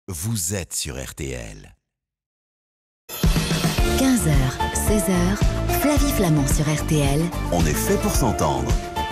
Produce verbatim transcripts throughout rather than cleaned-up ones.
vous êtes sur R T L. quinze heures, seize heures, Flavie Flamand sur R T L. On est fait pour s'entendre.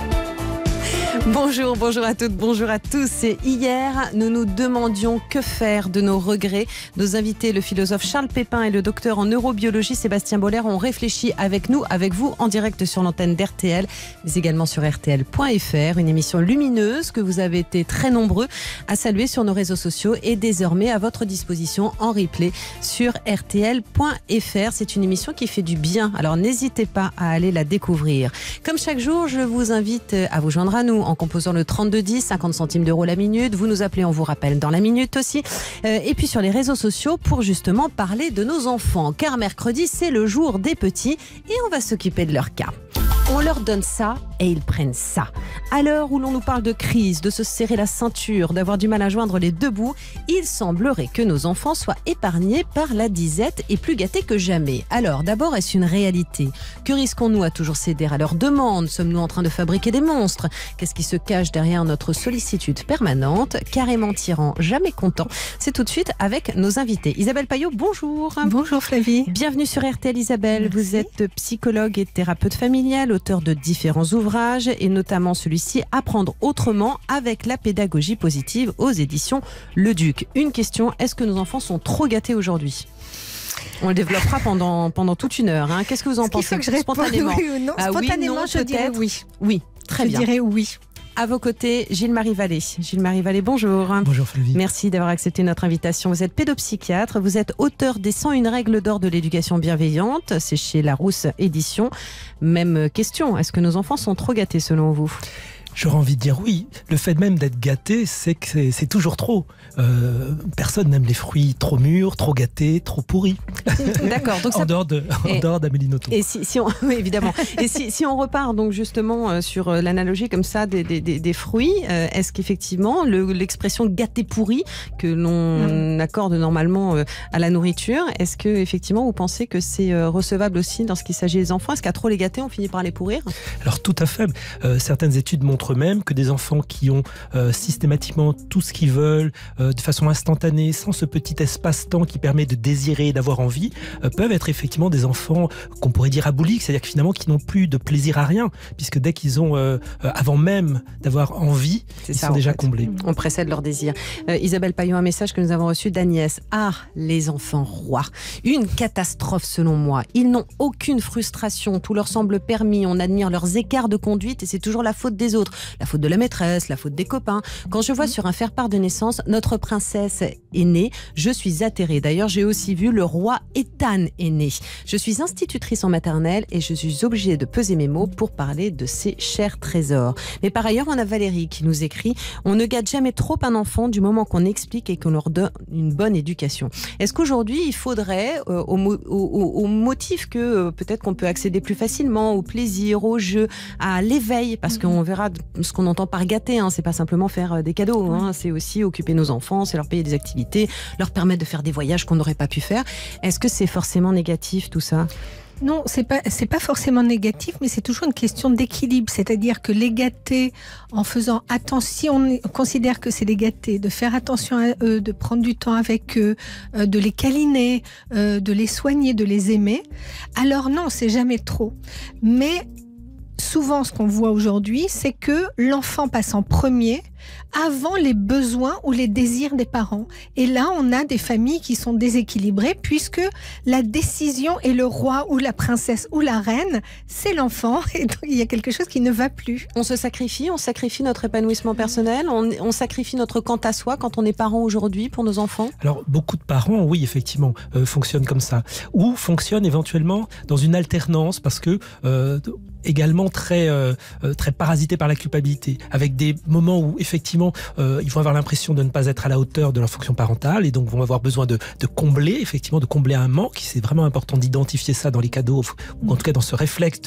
Bonjour, bonjour à toutes, bonjour à tous. Et hier, nous nous demandions que faire de nos regrets. Nos invités, le philosophe Charles Pépin et le docteur en neurobiologie Sébastien Boller, ont réfléchi avec nous, avec vous, en direct sur l'antenne d'R T L, mais également sur R T L point F R. Une émission lumineuse que vous avez été très nombreux à saluer sur nos réseaux sociaux et désormais à votre disposition en replay sur R T L point F R. C'est une émission qui fait du bien, alors n'hésitez pas à aller la découvrir. Comme chaque jour, je vous invite à vous joindre à nous en composant le trente-deux dix, cinquante centimes d'euros la minute. Vous nous appelez, on vous rappelle dans la minute aussi. Euh, et puis sur les réseaux sociaux pour justement parler de nos enfants. Car mercredi, c'est le jour des petits et on va s'occuper de leur cas. On leur donne ça et ils prennent ça. À l'heure où l'on nous parle de crise, de se serrer la ceinture, d'avoir du mal à joindre les deux bouts, il semblerait que nos enfants soient épargnés par la disette et plus gâtés que jamais. Alors, d'abord, est-ce une réalité? Que risquons-nous à toujours céder à leurs demandes? Sommes-nous en train de fabriquer des monstres? Qu'est-ce qui se cache derrière notre sollicitude permanente? Carrément tyran, jamais content. C'est tout de suite avec nos invités. Isabelle Payot, bonjour. Bonjour Flavie. Bienvenue sur R T L Isabelle. Merci. Vous êtes psychologue et thérapeute familiale, auteur de différents ouvrages et notamment celui-ci Apprendre autrement avec la pédagogie positive aux éditions Le Duc. Une question, est-ce que nos enfants sont trop gâtés aujourd'hui? On le développera pendant, pendant toute une heure. Hein. Qu'est-ce que vous en Est-ce qu'il pensez faut que je réponde spontanément? oui ou non? Ah, Spontanément, oui, non, je dirais peut-être. oui. Oui, très je bien. dirais oui. À vos côtés, Gilles-Marie Vallée. Gilles-Marie Vallée, bonjour. Bonjour Flavie. Merci d'avoir accepté notre invitation. Vous êtes pédopsychiatre, vous êtes auteur des cent une règles d'or de l'éducation bienveillante. C'est chez Larousse Éditions. Même question, est-ce que nos enfants sont trop gâtés selon vous? J'aurais envie de dire oui. Le fait même d'être gâté, c'est que c'est, c'est toujours trop. Euh, personne n'aime les fruits trop mûrs, trop gâtés, trop pourris. D'accord. Donc ça... En dehors de, en et, dehors d'Amélie Nothomb. Et si, si on, oui, évidemment. Et si, si on repart donc justement euh, sur euh, l'analogie comme ça des, des, des, des fruits, euh, est-ce qu'effectivement le, l'expression gâté pourri que l'on mmh. accorde normalement euh, à la nourriture, est-ce que effectivement vous pensez que c'est euh, recevable aussi dans ce qu'il s'agit des enfants? Est-ce qu'à trop les gâter, on finit par les pourrir? Alors tout à fait. Euh, certaines études montrent même que des enfants qui ont euh, systématiquement tout ce qu'ils veulent, euh, de façon instantanée, sans ce petit espace-temps qui permet de désirer et d'avoir envie, euh, peuvent être effectivement des enfants qu'on pourrait dire abouliques, c'est-à-dire que finalement qui n'ont plus de plaisir à rien, puisque dès qu'ils ont, euh, euh, avant même d'avoir envie, c'est ils ça, sont déjà fait. comblés. On précède leur désir. Euh, Isabelle Payot, un message que nous avons reçu d'Agnès. Ah, les enfants rois. Une catastrophe selon moi. Ils n'ont aucune frustration, tout leur semble permis, on admire leurs écarts de conduite et c'est toujours la faute des autres. La faute de la maîtresse, la faute des copains. Quand je vois sur un faire-part de naissance, notre princesse est née, je suis atterrée. D'ailleurs, j'ai aussi vu le roi Ethan est né. Je suis institutrice en maternelle et je suis obligée de peser mes mots pour parler de ces chers trésors. Mais par ailleurs, on a Valérie qui nous écrit « On ne gâte jamais trop un enfant du moment qu'on explique et qu'on leur donne une bonne éducation. » Est-ce qu'aujourd'hui, il faudrait, euh, au, au, au, au motif que euh, peut-être qu'on peut accéder plus facilement au plaisir, au jeu, à l'éveil, parce qu'on verra ce qu'on entend par gâter, hein, c'est pas simplement faire des cadeaux, hein, c'est aussi occuper nos enfants, c'est leur payer des activités, leur permettre de faire des voyages qu'on n'aurait pas pu faire. Est-ce que c'est forcément négatif tout ça ? Non, c'est pas c'est pas forcément négatif, mais c'est toujours une question d'équilibre. C'est-à-dire que les gâter en faisant attention, si on considère que c'est les gâter, de faire attention à eux, de prendre du temps avec eux, de les câliner, de les soigner, de les aimer, alors non, c'est jamais trop. Mais souvent, ce qu'on voit aujourd'hui, c'est que l'enfant passe en premier avant les besoins ou les désirs des parents. Et là, on a des familles qui sont déséquilibrées puisque la décision est le roi ou la princesse ou la reine, c'est l'enfant. Et donc, il y a quelque chose qui ne va plus. On se sacrifie, on sacrifie notre épanouissement personnel, on, on sacrifie notre quant à soi quand on est parent aujourd'hui pour nos enfants. Alors, beaucoup de parents, oui, effectivement, euh, fonctionnent comme ça. Ou fonctionnent éventuellement dans une alternance parce que... Euh, également très, euh, très parasités par la culpabilité, avec des moments où effectivement euh, ils vont avoir l'impression de ne pas être à la hauteur de leur fonction parentale et donc vont avoir besoin de, de combler, effectivement de combler un manque. C'est vraiment important d'identifier ça dans les cadeaux, ou en tout cas dans ce réflexe de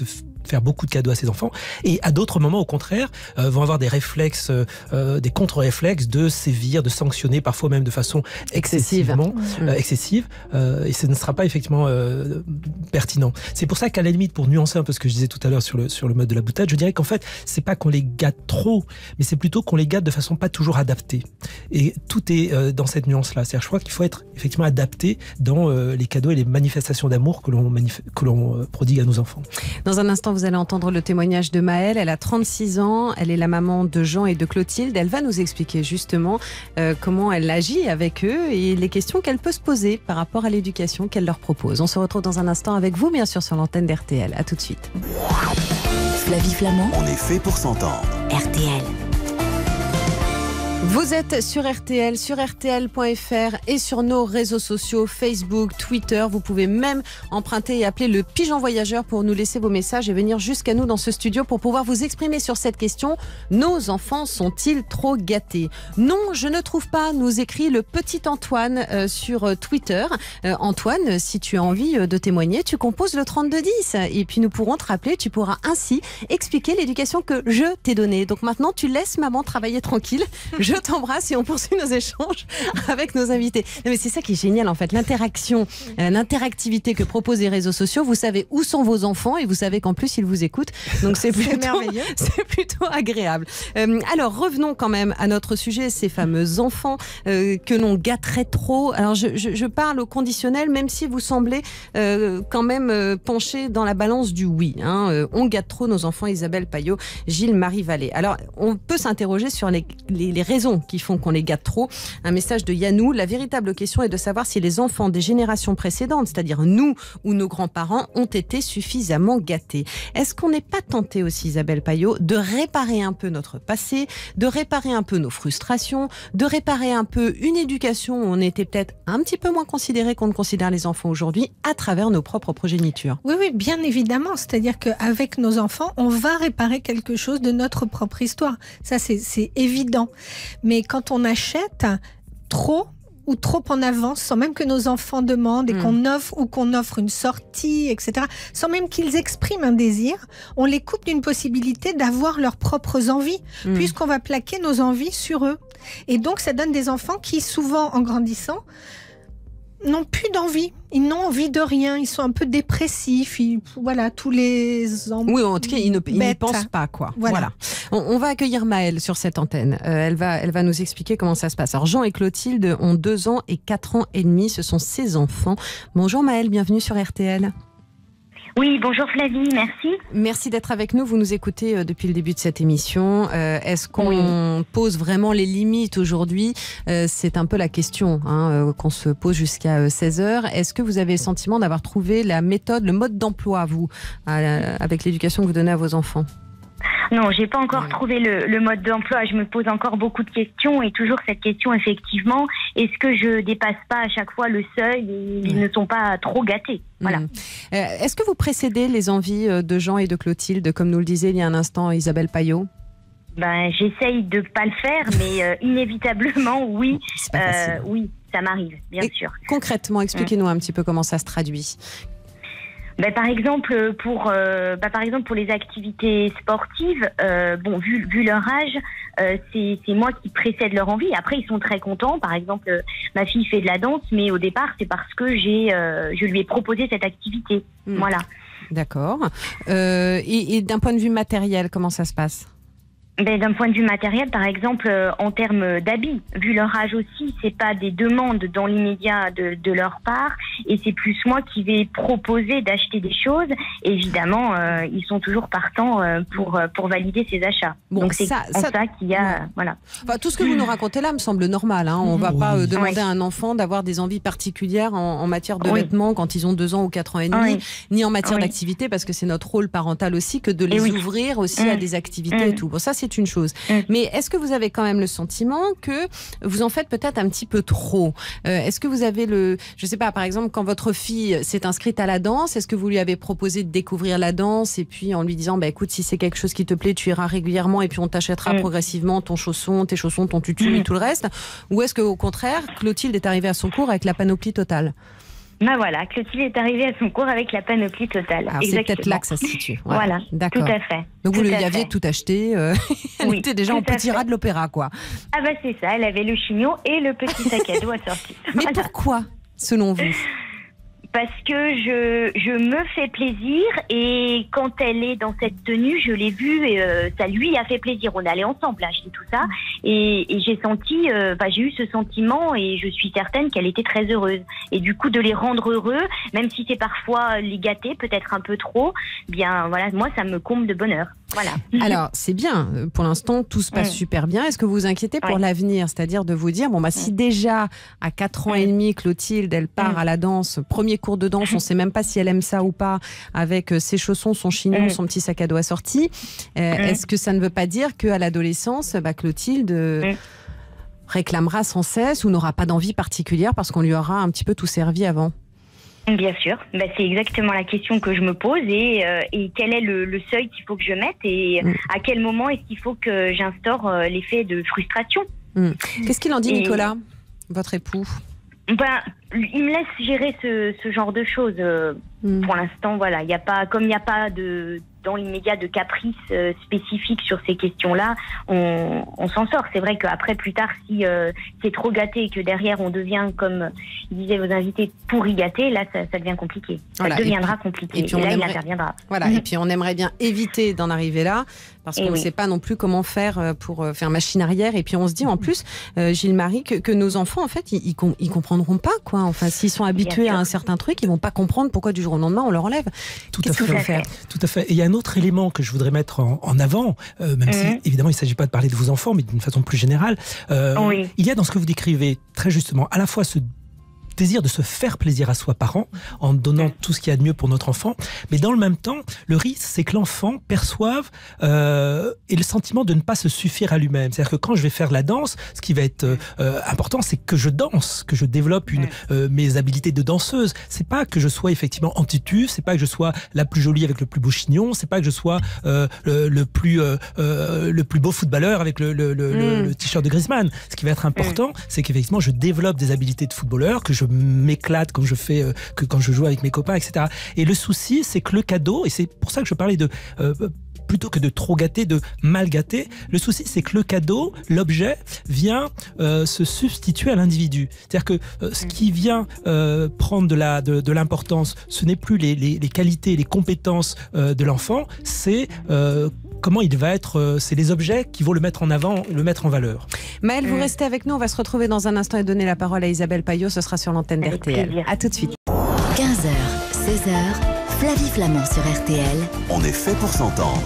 faire beaucoup de cadeaux à ses enfants. Et à d'autres moments, au contraire, euh, vont avoir des réflexes, euh, des contre-réflexes de sévir, de sanctionner, parfois même de façon excessivement excessive. euh, excessive. Euh, et ce ne sera pas effectivement euh, pertinent. C'est pour ça qu'à la limite, pour nuancer un peu ce que je disais tout à l'heure sur le, sur le mode de la boutade, je dirais qu'en fait, c'est pas qu'on les gâte trop, mais c'est plutôt qu'on les gâte de façon pas toujours adaptée. Et tout est euh, dans cette nuance-là. C'est-à-dire, je crois qu'il faut être effectivement adapté dans euh, les cadeaux et les manifestations d'amour que l'on manif- que l'on euh, prodigue à nos enfants. Dans un instant, vous allez entendre le témoignage de Maëlle. Elle a trente-six ans. Elle est la maman de Jean et de Clotilde. Elle va nous expliquer justement euh, comment elle agit avec eux et les questions qu'elle peut se poser par rapport à l'éducation qu'elle leur propose. On se retrouve dans un instant avec vous, bien sûr, sur l'antenne d'R T L. À tout de suite. Flavie Flamand, On est fait pour s'entendre. R T L. Vous êtes sur R T L, sur R T L point F R et sur nos réseaux sociaux, Facebook, Twitter. Vous pouvez même emprunter et appeler le pigeon voyageur pour nous laisser vos messages et venir jusqu'à nous dans ce studio pour pouvoir vous exprimer sur cette question. Nos enfants sont-ils trop gâtés ? Non, je ne trouve pas, nous écrit le petit Antoine euh, sur Twitter. Euh, Antoine, si tu as envie de témoigner, tu composes le trente-deux dix et puis nous pourrons te rappeler, tu pourras ainsi expliquer l'éducation que je t'ai donnée. Donc maintenant, tu laisses maman travailler tranquille. Je t'embrasse et on poursuit nos échanges avec nos invités. Non, mais c'est ça qui est génial en fait, l'interaction, euh, l'interactivité que proposent les réseaux sociaux. Vous savez où sont vos enfants et vous savez qu'en plus ils vous écoutent. Donc c'est plutôt, merveilleux. c'est plutôt agréable. Euh, alors revenons quand même à notre sujet, ces fameux enfants euh, que l'on gâterait trop. Alors je, je, je parle au conditionnel, même si vous semblez euh, quand même euh, pencher dans la balance du oui. Hein. Euh, on gâte trop nos enfants, Isabelle Payot, Gilles-Marie Vallée. Alors on peut s'interroger sur les, les, les raisons qui font qu'on les gâte trop. Un message de Yannou. La véritable question est de savoir si les enfants des générations précédentes, c'est-à-dire nous ou nos grands-parents, ont été suffisamment gâtés. Est-ce qu'on n'est pas tenté aussi, Isabelle Payot, de réparer un peu notre passé, de réparer un peu nos frustrations, de réparer un peu une éducation où on était peut-être un petit peu moins considéré qu'on ne considère les enfants aujourd'hui à travers nos propres progénitures? Oui, oui, bien évidemment. C'est-à-dire qu'avec nos enfants, on va réparer quelque chose de notre propre histoire. Ça, c'est, c'est évident. Mais quand on achète trop ou trop en avance, sans même que nos enfants demandent et mmh. qu'on offre ou qu'on offre une sortie, et cetera, sans même qu'ils expriment un désir, on les coupe d'une possibilité d'avoir leurs propres envies, mmh. puisqu'on va plaquer nos envies sur eux. Et donc, ça donne des enfants qui, souvent, en grandissant, n'ont plus d'envie. Ils n'ont envie de rien. Ils sont un peu dépressifs. Ils, voilà, tous les enfants. Oui, en tout cas, ils ne ils n'y pensent pas, quoi. Voilà. voilà. On, on va accueillir Maëlle sur cette antenne. Euh, elle va, elle va nous expliquer comment ça se passe. Alors, Jean et Clotilde ont deux ans et quatre ans et demi. Ce sont ses enfants. Bonjour Maëlle, bienvenue sur R T L. Oui, bonjour Flavie, merci. Merci d'être avec nous. Vous nous écoutez euh, depuis le début de cette émission. Euh, est-ce qu'on oui. pose vraiment les limites aujourd'hui ? euh, C'est un peu la question hein, euh, qu'on se pose jusqu'à seize heures. Est-ce que vous avez le sentiment d'avoir trouvé la méthode, le mode d'emploi, vous, euh, avec l'éducation que vous donnez à vos enfants ? Non, j'ai pas encore ouais. trouvé le, le mode d'emploi. Je me pose encore beaucoup de questions et toujours cette question, effectivement, est-ce que je dépasse pas à chaque fois le seuil et ils ouais. ne sont pas trop gâtés ? Voilà. Mmh. Euh, est-ce que vous précédez les envies de Jean et de Clotilde, comme nous le disait il y a un instant Isabelle Payot ? Ben, j'essaye de pas le faire, mais euh, inévitablement, oui, C'est pas facile. Euh, oui, ça m'arrive, bien et sûr. Concrètement, expliquez-nous mmh. un petit peu comment ça se traduit. Ben, par exemple pour euh, ben, par exemple pour les activités sportives, euh, bon vu vu leur âge, euh, c'est c'est moi qui précède leur envie. Après ils sont très contents. Par exemple euh, ma fille fait de la danse, mais au départ c'est parce que j'ai euh, je lui ai proposé cette activité. Mmh. Voilà. D'accord. Euh, et, et d'un point de vue matériel, comment ça se passe ? Ben, d'un point de vue matériel, par exemple, euh, en termes d'habits, vu leur âge aussi, c'est pas des demandes dans l'immédiat de, de leur part, et c'est plus moi qui vais proposer d'acheter des choses. Évidemment, euh, ils sont toujours partants euh, pour pour valider ces achats. Bon, donc c'est ça, en ça, ça qu'il y a, ouais. voilà. Enfin, tout ce que vous nous racontez là me semble normal. Hein. On ne va pas euh, demander oui. à un enfant d'avoir des envies particulières en, en matière de oui. vêtements quand ils ont deux ans ou quatre ans et demi, oui. ni en matière oui. d'activité, parce que c'est notre rôle parental aussi que de les oui. ouvrir aussi mmh. à des activités mmh. et tout. Bon, ça c'est une chose. Mmh. Mais est-ce que vous avez quand même le sentiment que vous en faites peut-être un petit peu trop ? euh, Est-ce que vous avez le... Je ne sais pas, par exemple, quand votre fille s'est inscrite à la danse, est-ce que vous lui avez proposé de découvrir la danse et puis en lui disant, bah, écoute, si c'est quelque chose qui te plaît, tu iras régulièrement et puis on t'achètera mmh. progressivement ton chausson, tes chaussons, ton tutu mmh. et tout le reste ? Ou est-ce qu'au contraire, Clotilde est arrivée à son cours avec la panoplie totale ? Ben voilà, Clotilde est arrivée à son cours avec la panoplie totale. Alors c'est peut-être là que ça se situe. Voilà, voilà, d'accord. Tout à fait. Donc vous tout lui à aviez fait. tout acheté. Euh, elle Oui, était déjà tout en à petit fait. rat de l'opéra, quoi. Ah bah c'est ça, elle avait le chignon et le petit sac à dos assorti. Mais Voilà. pourquoi, selon vous? Parce que je, je me fais plaisir et quand elle est dans cette tenue, je l'ai vue et euh, ça lui a fait plaisir. On est allés ensemble acheter tout ça et, et j'ai senti, euh, enfin, j'ai eu ce sentiment et je suis certaine qu'elle était très heureuse. Et du coup de les rendre heureux, même si c'est parfois les gâter, peut-être un peu trop, bien voilà, moi ça me comble de bonheur. Voilà. Alors, c'est bien. Pour l'instant, tout se passe Mm. super bien. Est-ce que vous vous inquiétez pour Ouais. l'avenir? C'est-à-dire de vous dire, bon, bah, si déjà, à quatre ans et demi, Clotilde, elle part Mm. à la danse, premier cours de danse, on ne sait même pas si elle aime ça ou pas, avec euh, ses chaussons, son chignon, Mm. son petit sac à dos assorti, euh, Mm. est-ce que ça ne veut pas dire qu'à l'adolescence, bah, Clotilde euh, Mm. réclamera sans cesse ou n'aura pas d'envie particulière parce qu'on lui aura un petit peu tout servi avant? Bien sûr, bah, c'est exactement la question que je me pose et, euh, et quel est le, le seuil qu'il faut que je mette et Mm. à quel moment est-ce qu'il faut que j'instaure euh, l'effet de frustration. Qu'est-ce qu'il en dit, Et- Nicolas, votre époux? Ben, il me laisse gérer ce, ce genre de choses. euh, Mm. Pour l'instant, voilà, il y a pas, comme il n'y a pas de dans l'immédiat de caprices euh, spécifiques sur ces questions-là, on, on s'en sort. C'est vrai qu'après, plus tard, si euh, c'est trop gâté et que derrière on devient, comme disaient vos invités, pourri gâté, là, ça, ça devient compliqué. Voilà, Ça et deviendra puis- compliqué. et Et, puis on là, il aimerait- interviendra. Voilà, et puis on aimerait bien éviter d'en arriver là, parce Et qu'on ne oui. sait pas non plus comment faire euh, pour euh, faire machine arrière. Et puis on se dit en plus, euh, Gilles-Marie, que, que nos enfants, en fait, ils, ils, com- ils comprendront pas, quoi. Enfin, s'ils sont habitués sûr. à un certain truc, ils vont pas comprendre pourquoi du jour au lendemain on leur enlève. Tout à Qu'est-ce qu'il fait. faut faire? Tout à fait. Et il y a un autre élément que je voudrais mettre en, en avant, euh, même si Mhm. évidemment il ne s'agit pas de parler de vos enfants, mais d'une façon plus générale. Euh, Oui. Il y a dans ce que vous décrivez très justement à la fois ce désir de se faire plaisir à soi parent en donnant tout ce qu'il y a de mieux pour notre enfant, mais dans le même temps, le risque c'est que l'enfant perçoive euh, et le sentiment de ne pas se suffire à lui-même. C'est-à-dire que quand je vais faire de la danse, ce qui va être euh, important, c'est que je danse, que je développe une, euh, mes habiletés de danseuse. C'est pas que je sois effectivement anti-tuf, c'est pas que je sois la plus jolie avec le plus beau chignon, c'est pas que je sois euh, le, le plus euh, euh, le plus beau footballeur avec le, le, le, le- Mm. le t-shirt de Griezmann. Ce qui va être important, c'est qu'effectivement je développe des habiletés de footballeur, que je m'éclate comme je fais, euh, que quand je joue avec mes copains, et cetera. Et le souci, c'est que le cadeau, et c'est pour ça que je parlais de euh, plutôt que de trop gâter, de mal gâter, le souci c'est que le cadeau, l'objet, vient euh, se substituer à l'individu. C'est-à-dire que euh, ce qui vient euh, prendre de la de, de l'importance, ce n'est plus les, les, les qualités, les compétences euh, de l'enfant, c'est euh, comment il va être, euh, c'est les objets qui vont le mettre en avant, le mettre en valeur. Maëlle, vous Mm. restez avec nous. On va se retrouver dans un instant et donner la parole à Isabelle Payot. Ce sera sur l'antenne Avec d'R T L. plaisir. À tout de suite. quinze heures, seize heures, Flavie Flamand sur R T L. On est fait pour s'entendre.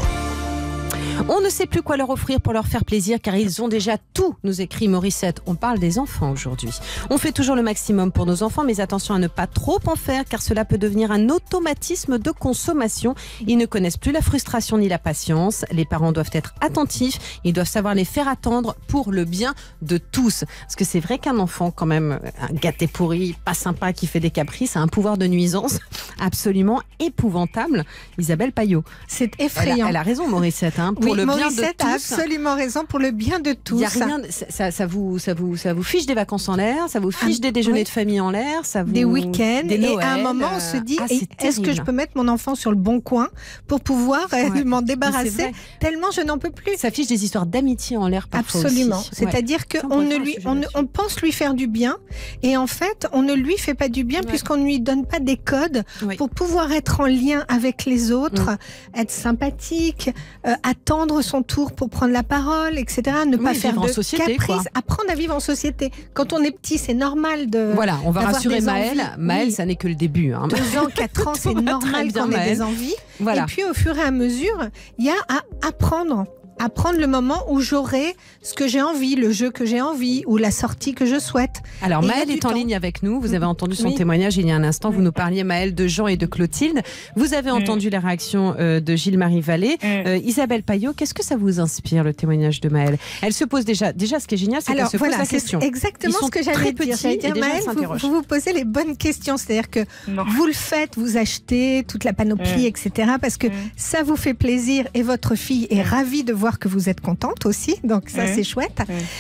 On ne sait plus quoi leur offrir pour leur faire plaisir car ils ont déjà tout, nous écrit Morissette. On parle des enfants aujourd'hui. On fait toujours le maximum pour nos enfants, mais attention à ne pas trop en faire car cela peut devenir un automatisme de consommation. Ils ne connaissent plus la frustration ni la patience. Les parents doivent être attentifs, ils doivent savoir les faire attendre pour le bien de tous. Parce que c'est vrai qu'un enfant, quand même, un gâté pourri, pas sympa, qui fait des caprices, a un pouvoir de nuisance absolument épouvantable. Isabelle Payot. C'est Elle a, effrayant. elle a raison, Morissette, hein, pour Oui, le bien de Morissette a tous. absolument raison, pour le bien de tous. Il y a rien, de- ça, ça, ça vous, ça vous, ça vous fiche des vacances en l'air, ça vous fiche Ah, des déjeuners oui. de famille en l'air, ça vous Des week-ends, des et Noëls, à un moment on euh, se dit ah, eh, c'est est-ce que terrible. je peux mettre mon enfant sur le bon coin pour pouvoir euh, Ouais. m'en Mais c'est débarrasser, vrai. tellement je n'en peux plus. Ça fiche des histoires d'amitié en l'air parfois Absolument. aussi. Ouais. C'est-à-dire Ça, on qu'on pourrait ne faire un lui, sujet on, ne- là-dessus. on pense lui faire du bien, et en fait, on ne lui fait pas du bien Ouais. puisqu'on ne lui donne pas des codes Oui. pour pouvoir être en lien avec les autres, être sympathique, euh, attendre son tour pour prendre la parole, et cetera. Ne Oui, pas faire vivre en de société, caprices, quoi. apprendre à vivre en société. Quand on est petit, c'est normal de. Voilà, on va d'avoir rassurer des Maëlle. envies. Maëlle, Oui. ça n'est que le début. Hein. Deux ans, quatre ans, c'est va très normal bien, qu'on ait Maëlle. des envies. Voilà. Et puis, au fur et à mesure, il y a à apprendre. Apprendre le moment où j'aurai ce que j'ai envie, le jeu que j'ai envie, ou la sortie que je souhaite. Alors Et il y a Maëlle du est en temps. ligne avec nous. Vous avez entendu son Oui. témoignage il y a un instant. Vous nous parliez, Maëlle, de Jean et de Clotilde. Vous avez entendu la réaction euh, de Gilles-Marie Vallée. Mm. Euh, Isabelle Payot, qu'est-ce que ça vous inspire, le témoignage de Maëlle? Elle se pose déjà, déjà ce qui est génial, c'est qu'elle Alors se pose voilà, la c'est question. exactement Ils sont ce que très j'allais petits dire. J'allais et dire, déjà, Maëlle, ils vous, s'interrogent. vous vous posez les bonnes questions. C'est-à-dire que Non. vous le faites, vous achetez toute la panoplie, Mm. et cetera. Parce que Mm. ça vous fait plaisir et votre fille est ravie de voir que vous êtes contente aussi. Donc ça, Mm. c'est chouette. Mm.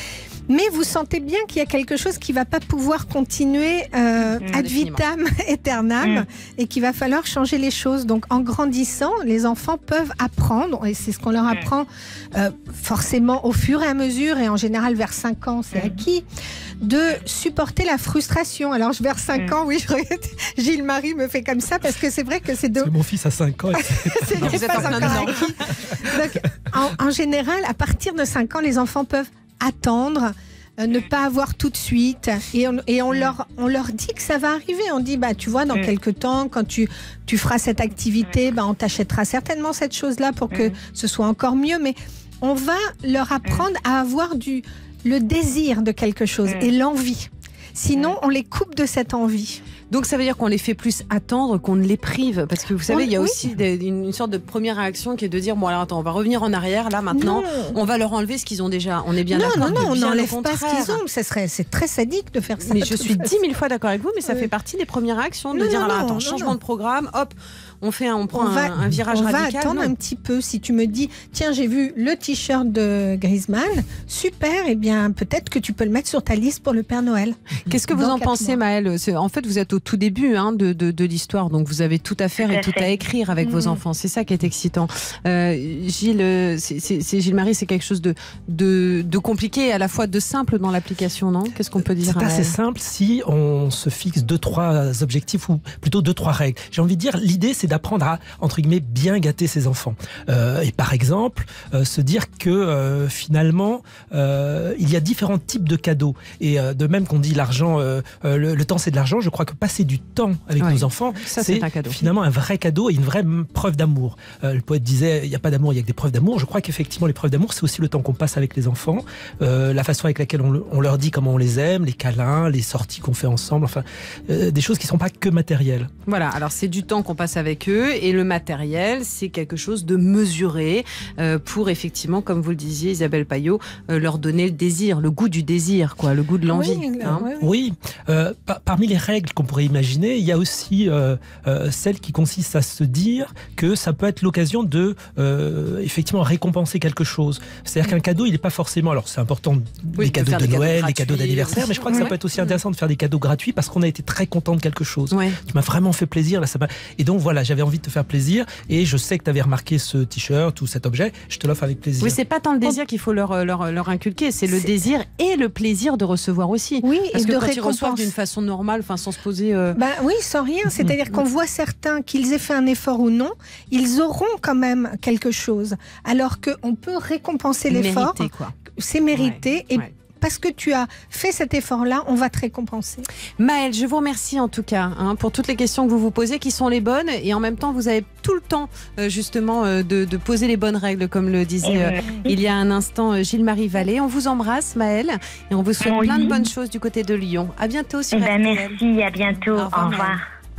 mais vous sentez bien qu'il y a quelque chose qui ne va pas pouvoir continuer euh, Mmh, ad vitam aeternam Mmh. et qu'il va falloir changer les choses. Donc en grandissant, les enfants peuvent apprendre, et c'est ce qu'on leur apprend euh, forcément au fur et à mesure, et en général vers cinq ans, c'est Mmh. acquis, de supporter la frustration. Alors vers cinq Mmh. ans, oui, je regarde, Gilles-Marie me fait comme ça, parce que c'est vrai que c'est de... Parce que mon fils a cinq ans. et c'est- C'est Vous n'est êtes pas en plein encore dedans. acquis. Donc, en, en général, à partir de cinq ans, les enfants peuvent attendre, euh, ne pas avoir tout de suite. Et on, et on, leur, on leur dit que ça va arriver. On dit, bah, tu vois, dans Mm. quelques temps, quand tu, tu feras cette activité, bah, on t'achètera certainement cette chose-là pour que Mm. ce soit encore mieux. Mais on va leur apprendre à avoir du, le désir de quelque chose Mm. et l'envie. Sinon, on les coupe de cette envie. Donc ça veut dire qu'on les fait plus attendre qu'on ne les prive. Parce que vous savez, On- il y a oui. aussi des- une, une sorte de première réaction qui est de dire, bon alors attends, on va revenir en arrière, là maintenant, Non. on va leur enlever ce qu'ils ont déjà. On est bien Non, d'accord. non, non, on bien le n'enlève pas ce contraire. qu'ils ont. Ça serait, c'est très sadique de faire ça. Mais de je toute suis façon. dix mille fois d'accord avec vous, mais ça Oui. fait partie des premières réactions de Non, dire, non, alors non, attends, non, changement non. de programme, hop, on fait, on prend On va, un, un virage on radical. va attendre non. un petit peu. Si tu me dis, tiens, j'ai vu le t-shirt de Griezmann, super, eh bien, peut-être que tu peux le mettre sur ta liste pour le Père Noël. Qu'est-ce que vous Dans en quatre pensez, mois. Maëlle? C'est- En fait, vous êtes au tout début hein, de, de, de l'histoire, donc vous avez tout à faire Tout et à tout fait. à écrire avec vos Mhm. enfants. C'est ça qui est excitant. Euh, Gilles, euh, c'est- c'est c'est- Gilles-Marie, c'est quelque chose de, de, de compliqué et à la fois de simple dans l'application, non? Qu'est-ce qu'on peut dire? C'est à assez Maëlle simple si on se fixe deux, trois objectifs ou plutôt deux, trois règles. J'ai envie de dire, l'idée c'est d'apprendre à, entre guillemets, bien gâter ses enfants. Euh, et par exemple, euh, se dire que euh, finalement, euh, il y a différents types de cadeaux. Et euh, de même qu'on dit l'argent, euh, euh, le, le temps c'est de l'argent, je crois que passer du temps avec Ouais. nos enfants, Ça, c'est un cadeau. finalement un vrai cadeau et une vraie m- preuve d'amour. Euh, le poète disait, il n'y a pas d'amour, il y a que des preuves d'amour. Je crois qu'effectivement, les preuves d'amour, c'est aussi le temps qu'on passe avec les enfants, euh, la façon avec laquelle on, le- on leur dit comment on les aime, les câlins, les sorties qu'on fait ensemble, enfin, euh, des choses qui ne sont pas que matérielles. Voilà, alors c'est du temps qu'on passe avec eux et le matériel, c'est quelque chose de mesuré euh, pour effectivement, comme vous le disiez Isabelle Payot, euh, leur donner le désir, le goût du désir, quoi, le goût de l'envie. Oui, hein. oui, oui. Oui, euh, par- parmi les règles qu'on pourrait imaginer, il y a aussi euh, euh, celle qui consiste à se dire que ça peut être l'occasion de euh, effectivement récompenser quelque chose. C'est-à-dire qu'un cadeau, il n'est pas forcément... Alors c'est important, Oui, les de cadeaux faire de des cadeaux Noël, les gratuits cadeaux d'anniversaire, mais je crois que ça Ouais. peut être aussi intéressant de faire des cadeaux gratuits parce qu'on a été très content de quelque chose. Ouais. Tu m'as vraiment fait plaisir. Là, ça m'a... Et donc voilà, j'avais envie de te faire plaisir et je sais que tu avais remarqué ce t-shirt ou cet objet, je te l'offre avec plaisir. Oui, c'est pas tant le désir qu'il faut leur, leur, leur inculquer, c'est le C'est- désir et le plaisir de recevoir aussi. Oui, Parce et que de quand ils reçoivent récompense. d'une façon normale, enfin sans se poser... euh, Bah oui, sans rien. C'est-à-dire qu'on voit certains, qu'ils aient fait un effort ou non, ils auront quand même quelque chose. Alors qu'on peut récompenser l'effort. mérité, quoi. C'est mérité. Ouais, et ouais. parce que tu as fait cet effort-là, on va te récompenser. Maëlle, je vous remercie en tout cas hein, pour toutes les questions que vous vous posez qui sont les bonnes et en même temps vous avez tout le temps euh, justement euh, de, de poser les bonnes règles comme le disait euh, il y a un instant euh, Gilles-Marie Vallée. On vous embrasse Maëlle et on vous souhaite Oui. plein de bonnes choses du côté de Lyon. À bientôt sur Eh ben, R T L. merci, à bientôt. Au Au revoir, revoir.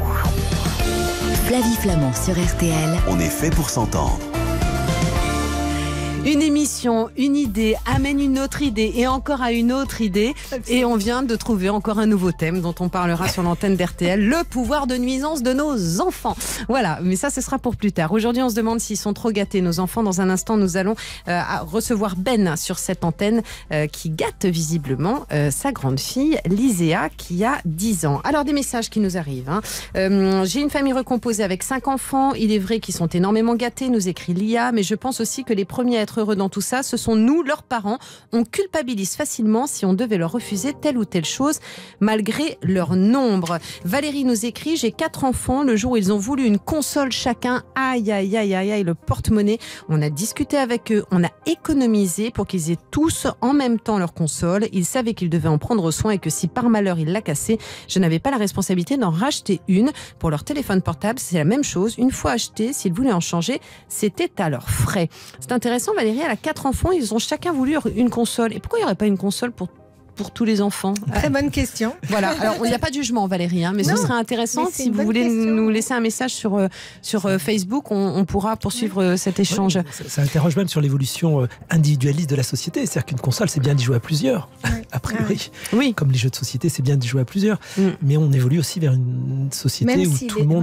Flavie Flamand sur R T L. On est fait pour s'entendre. Une émission, une idée amène une autre idée et encore à une autre idée. Et on vient de trouver encore un nouveau thème dont on parlera sur l'antenne d'R T L, le pouvoir de nuisance de nos enfants. Voilà, mais ça ce sera pour plus tard. Aujourd'hui on se demande s'ils sont trop gâtés nos enfants. Dans un instant nous allons euh, recevoir Ben sur cette antenne euh, qui gâte visiblement euh, sa grande fille Liséa qui a dix ans. Alors des messages qui nous arrivent. Hein. Euh, J'ai une famille recomposée avec cinq enfants. Il est vrai qu'ils sont énormément gâtés, nous écrit Lia, mais je pense aussi que les premiers à être heureux dans tout ça, ce sont nous, leurs parents. On culpabilise facilement si on devait leur refuser telle ou telle chose, malgré leur nombre. Valérie nous écrit, j'ai quatre enfants. Le jour où ils ont voulu une console chacun, aïe, aïe, aïe, aïe, aïe, le porte-monnaie. On a discuté avec eux, on a économisé pour qu'ils aient tous en même temps leur console. Ils savaient qu'ils devaient en prendre soin et que si par malheur ils la cassaient, je n'avais pas la responsabilité d'en racheter une. Pour leur téléphone portable, c'est la même chose. Une fois acheté, s'ils voulaient en changer, c'était à leurs frais. C'est intéressant, Valérie, elle a quatre enfants, ils ont chacun voulu une console. Et pourquoi il n'y aurait pas une console pour pour tous les enfants? Très bonne question. Voilà, alors il n'y a pas de jugement Valérie, hein, mais Non, ce serait intéressant mais c'est si une vous bonne voulez question. nous laisser un message sur, euh, sur euh, Facebook, on, on pourra poursuivre euh, cet échange. Oui, ça, ça interroge même sur l'évolution euh, individualiste de la société. C'est-à-dire qu'une console, c'est bien d'y jouer à plusieurs, a priori. Oui. Comme les jeux de société, c'est bien d'y jouer à plusieurs. Mm. Mais on évolue aussi vers une société Même où si tout les- le monde ouais. veut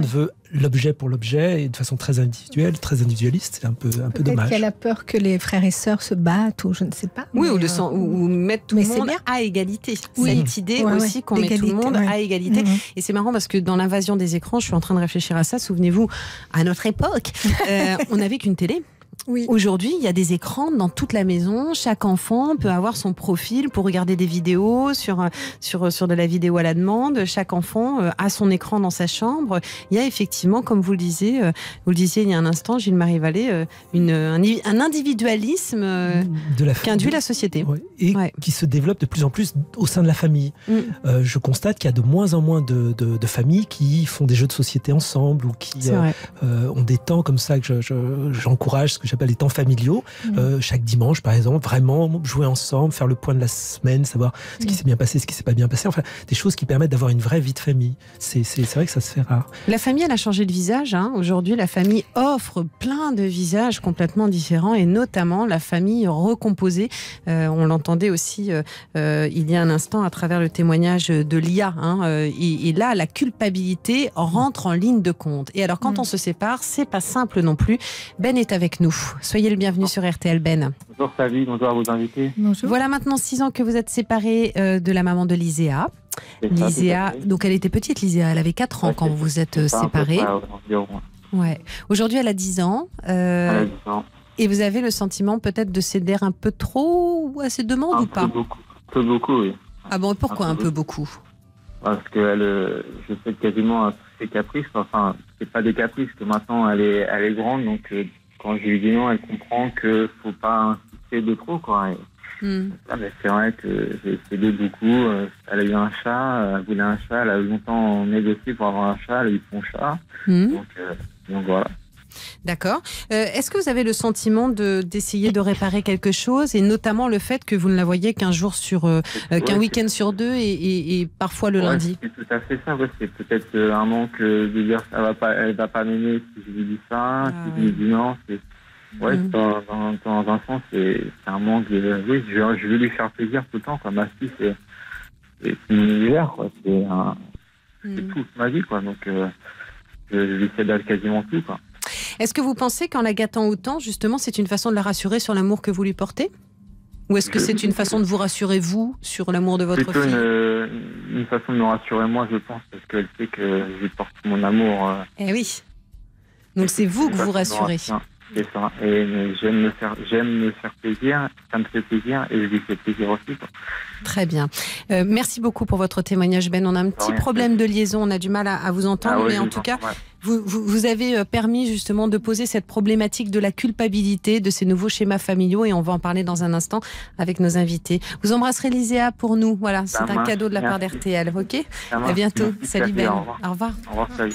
l'objet pour l'objet et de façon très individuelle, très individualiste. C'est un peu, un peu dommage. Qu'elle a peur que les frères et sœurs se battent ou je ne sais pas. Oui, ou, mais, de euh, son- ou- ou mettre tout mais le c'est monde bien. à égalité. Oui. Cette idée Ouais, aussi ouais, qu'on met tout le d'égalité, monde ouais. à égalité. Mhm. Et c'est marrant parce que dans l'invasion des écrans, je suis en train de réfléchir à ça. Souvenez-vous, à notre époque, euh, on n'avait qu'une télé. Oui. Aujourd'hui, il y a des écrans dans toute la maison. Chaque enfant peut avoir son profil pour regarder des vidéos sur, sur, sur de la vidéo à la demande. Chaque enfant euh, a son écran dans sa chambre. Il y a effectivement, comme vous le disiez, euh, vous le disiez il y a un instant, Gilles-Marie Vallée, euh, une, un, un individualisme euh, de la, qu'induit la société. Ouais, et Ouais. qui se développe de plus en plus au sein de la famille. Mm. Euh, je constate qu'il y a de moins en moins de, de, de familles qui font des jeux de société ensemble ou qui C'est euh, vrai. euh, ont des temps comme ça que je, je, j'encourage, ce que j'appelle les temps familiaux. Mm. Euh, chaque dimanche, par exemple, vraiment jouer ensemble, faire le point de la semaine, savoir ce qui Mm. s'est bien passé, ce qui s'est pas bien passé. Enfin, des choses qui permettent d'avoir une vraie vie de famille. C'est, c'est, c'est vrai que ça se fait rare. La famille, elle a changé de visage. Hein. Aujourd'hui, la famille offre plein de visages complètement différents et notamment la famille recomposée. Euh, on l'entendait aussi euh, euh, il y a un instant à travers le témoignage de Lia. Hein. Euh, et, et là, la culpabilité rentre en ligne de compte. Et alors, quand Mm. on se sépare, c'est pas simple non plus. Ben est avec nous. Soyez le bienvenu sur R T L, Ben. Bonjour Flavie, bonjour à vos invités. Bonjour. Voilà maintenant six ans que vous êtes séparés euh, de la maman de Liséa. C'est ça, tout à Liséa, fait. donc elle était petite, Liséa. Elle avait quatre ans Ouais, quand c'est- vous vous êtes euh, C'est ça, à peu séparés. près, environ, Ouais. Aujourd'hui, elle a dix ans. euh, à la distance. Et vous avez le sentiment peut-être de céder un peu trop à ses demandes Un ou peu pas? beaucoup, un peu beaucoup, oui. Ah bon, pourquoi un un peu peu beaucoup? Parce que elle, euh, je fais quasiment à tous ses caprices. Enfin, c'est pas des caprices, que maintenant elle est, elle est grande, donc euh, quand je lui dis non, elle comprend que faut pas insister de trop, quoi. Et, Hmm. ah, mais c'est vrai que j'ai cédé beaucoup. euh, Elle a eu un chat, elle voulait un chat, elle a eu longtemps négocié pour avoir un chat, elle a eu son chat. Hmm. Donc, euh, donc voilà. D'accord. Euh, Est-ce que vous avez le sentiment de- d'essayer de réparer quelque chose, et notamment le fait que vous ne la voyez qu'un jour sur, euh, euh, qu'un Ouais, week-end sur deux et, et- et parfois le Ouais, lundi? c'est tout à fait ça. Ouais, c'est peut-être euh, un manque euh, de dire ça va pas, elle va pas m'aimer si je lui dis ça, Ah si je oui. lui dis non. C'est, ouais, Mhm. dans, dans, dans un sens, c'est, c'est un manque de. Oui, je, je veux lui faire plaisir tout le temps. Quoi. Ma fille, c'est, c'est mon univers. Quoi. C'est, un, c'est Hmm. toute ma vie. Quoi. Donc, euh, je, je lui cède à quasiment tout. Quoi. Est-ce que vous pensez qu'en la gâtant autant, justement, c'est une façon de la rassurer sur l'amour que vous lui portez? Ou est-ce que Je- c'est une façon de vous rassurer, vous, sur l'amour de votre Plutôt fille? une, une façon de me rassurer, moi, je pense, parce qu'elle sait que je lui porte mon amour. euh, Eh oui. Donc c'est vous que une vous façon de me rassurez. rassurer. C'est ça. Et euh, j'aime me faire, j'aime me faire plaisir, ça me fait plaisir et je lui fais plaisir aussi. Quoi. Très bien. Euh, merci beaucoup pour votre témoignage, Ben. On a un petit rien. problème de liaison, on a du mal à, à vous entendre, Ah ouais, mais je en vous tout cas, entends, ouais. vous, vous, vous avez euh, permis justement de poser cette problématique de la culpabilité, de ces nouveaux schémas familiaux, et on va en parler dans un instant avec nos invités. Vous embrasserez Liséa pour nous. Voilà, c'est Ça un marche. cadeau de la part Merci. d'R T L. Ok. Ça À marche. bientôt. Merci, Salut Flavie, Ben. Au revoir. Au revoir. Au revoir, salut.